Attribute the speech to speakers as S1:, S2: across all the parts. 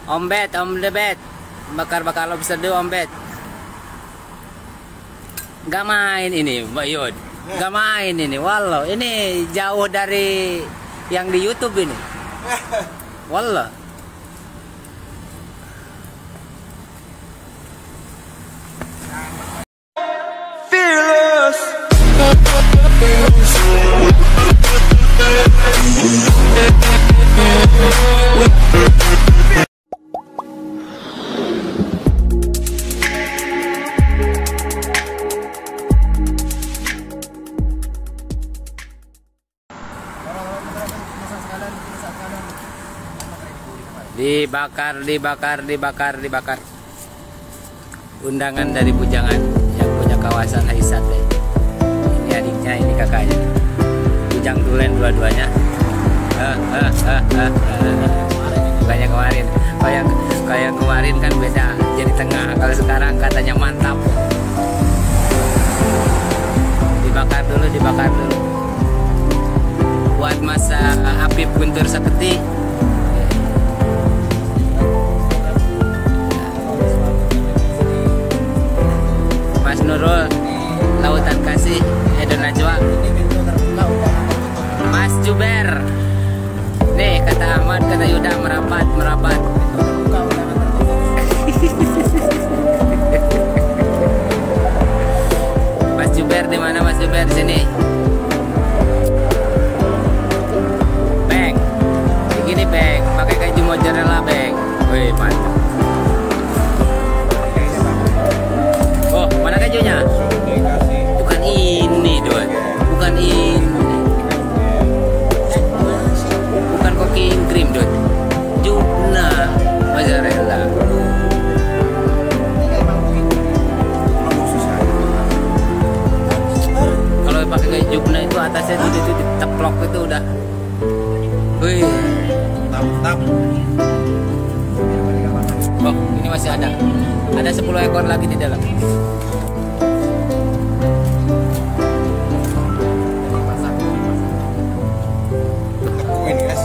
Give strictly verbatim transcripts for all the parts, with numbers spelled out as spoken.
S1: Ombet, om debet. Bakar-bakar lobster dulu ombet. Gak main ini, Mbak Yud. Gak main ini, wallah. Ini jauh dari yang di YouTube ini. Wallah.
S2: Fearless.
S1: Dibakar, dibakar, dibakar, dibakar. Undangan dari bujangan yang punya kawasan Haisate. Ini adiknya, ini kakaknya. Bujang dulen dua-duanya. Ah, ah, ah, ah, ah. Kayak kemarin, kayak kayak kemarin kan beda. Jadi tengah. Kalau sekarang katanya mantap. Dibakar dulu, dibakar dulu. Buat masa Apip Guntur Saketi. Mas Nurul, Lautan Kasih, Edo Najwa. Mas Juber. Nih kata Ahmad, kata Yuda merapat, merapat. Mas Juber di mana Mas Juber? Sini. Beng. Begini Beng, pakai keju mozzarella Beng. Wih, mantap. Oh, mana kejunya? Bukan ini, Dot. Bukan ini. Bukan cooking cream, Dot. Jubna mozzarella. Kalau pakai kayak jubna itu atasnya itu itu diteplok itu udah. Wih,
S3: Tap-tap.
S1: oh, ini masih ada. Ada sepuluh ekor lagi di dalam.
S3: Tekuin guys.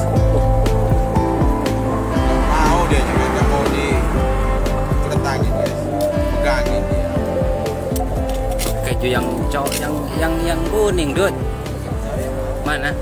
S3: Mau dia juga nggak mau diletangin guys. Pegangin dia.
S1: Keju yang cowok yang yang yang kuning, Dut. Mana?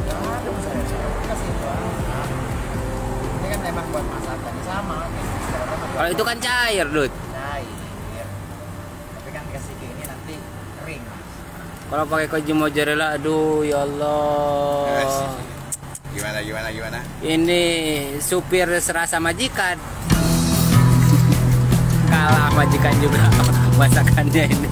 S4: Ini kan emang buat masakan sama.
S1: Kalau itu kan cair, Dut.
S4: Cair. Tapi kan kasih ke ini nanti kering.
S1: Kalau pakai keju mozzarella, aduh ya Allah.
S3: Guys. Gimana gimana gimana?
S1: Ini supir serasa majikan. Kalah majikan juga masakannya ini.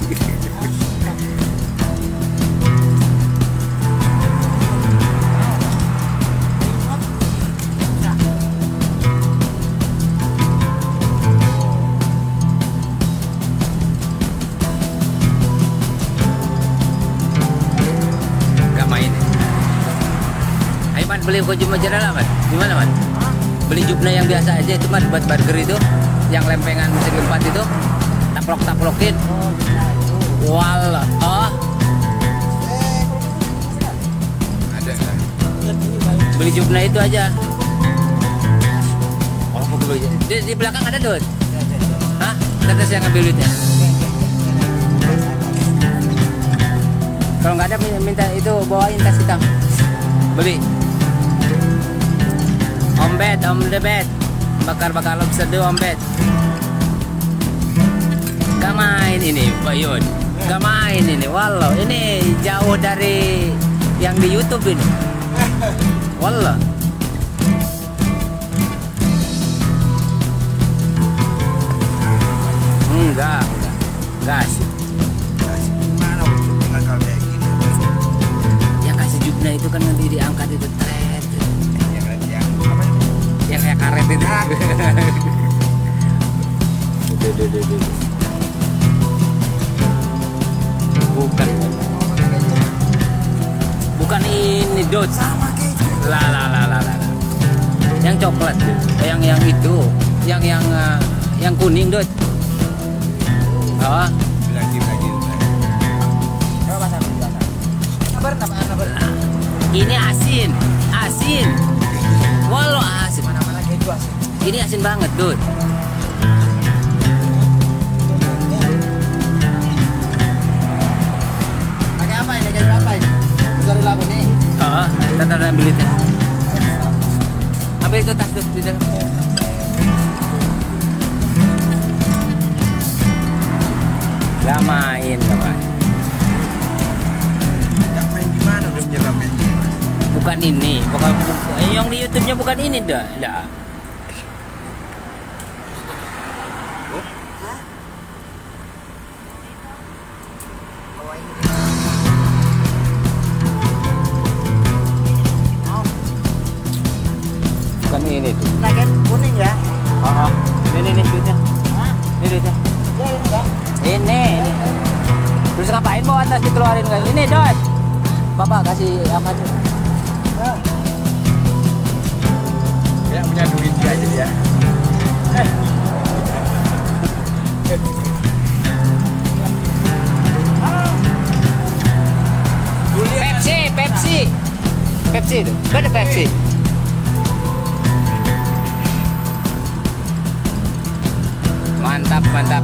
S1: Beli keju mozzarella, Man? Gimana, Man? Beli jubna yang biasa aja itu, Man, buat burger itu, yang lempengan segi empat itu, taplok-taplokin. Walah, oh.
S3: Ada.
S1: Beli jubna itu aja. Oh, mau beli. Di, di belakang ada, Dut? Hah? Tetes yang ngambil duitnya. Kalau nggak ada, minta itu bawain tas hitam. Beli. Ombet, om debet. Bakar-bakar lobster dulu ombet. Gak main ini, Mbak Yud. Gak main ini, wallah. Ini jauh dari yang di YouTube ini. Wallah. Enggak, enggak. Enggak sih.
S3: Mana tinggal kalau kayak gini.
S1: Yang kasih jubna itu kan nanti diangkat itu tret. Yang kayak karet itu. Duh, duh, duh, duh. Bukan. Bukan ini, Dot. Lah lah lah lah lah. Yang coklat, yang yang itu, yang yang uh, yang kuning, Dot. Oh.
S3: Lagi lagi.
S4: Coba pasang dulu, pasang. Sabar, sabar, sabar.
S1: Ini asin, asin. Walau asin.
S4: Mana-mana keju asin.
S1: Ini asin banget, Dud.
S4: Pakai apa ini? Jadi apa ini? Cari labu nih.
S1: Oh, kita ambil itu. Ambil itu tas, Dud, di dalam. Gak main, gak main.
S3: Gak main gimana udah menyelamnya?
S1: Bukan ini, bukan, bukan yang di YouTube-nya bukan ini dah. Dah. Bukan ini tuh.
S4: Nugget kuning ya?
S1: Oh, oh. Ini nih duitnya.
S4: Hah?
S1: Ini duitnya.
S4: Ya ini enggak?
S1: Ini, ini. Terus ngapain mau atas dikeluarin kan? Ini, Dot. Bapak kasih apa tuh?
S3: Ya punya duit dia aja dia.
S1: Pepsi, Pepsi. Pepsi itu. Ada Pepsi. Mantap, mantap.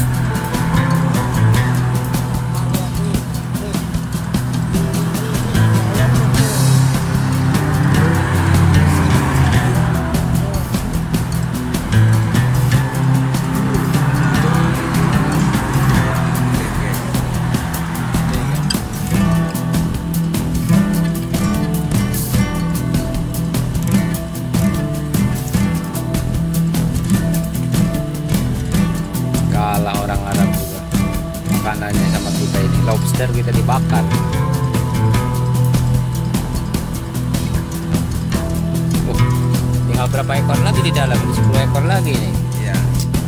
S1: Kalah orang Arab juga makanannya sama kita ini. Lobster kita dibakar. Oh, tinggal berapa ekor lagi di dalam? sepuluh ekor lagi nih.
S3: Iya.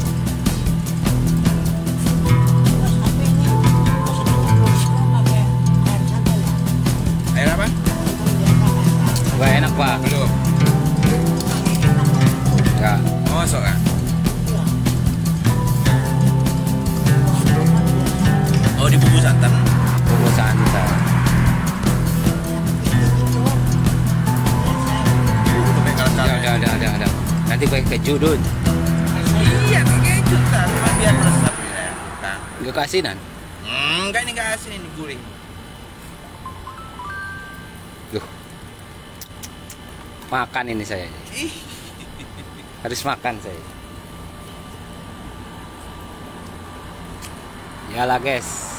S3: Air apa?
S1: Gak enak, Pak.
S3: Belum.
S1: Enggak.
S3: Masuk kan? Oh di bumbu santan.
S1: Bumbu santan.
S3: Bumbu tuh kayak
S1: Udah,
S3: kalah-kalah.
S1: udah, udah, udah, udah. Nanti pakai keju, Dud.
S3: Iya kayak keju kan, cuma biar meresap ya. Kan?
S1: Gak keasinan.
S3: Hmm, enggak ini enggak asin ini gurih.
S1: Duh. Makan ini saya.
S3: Ih.
S1: Harus makan saya. Yalah, guys.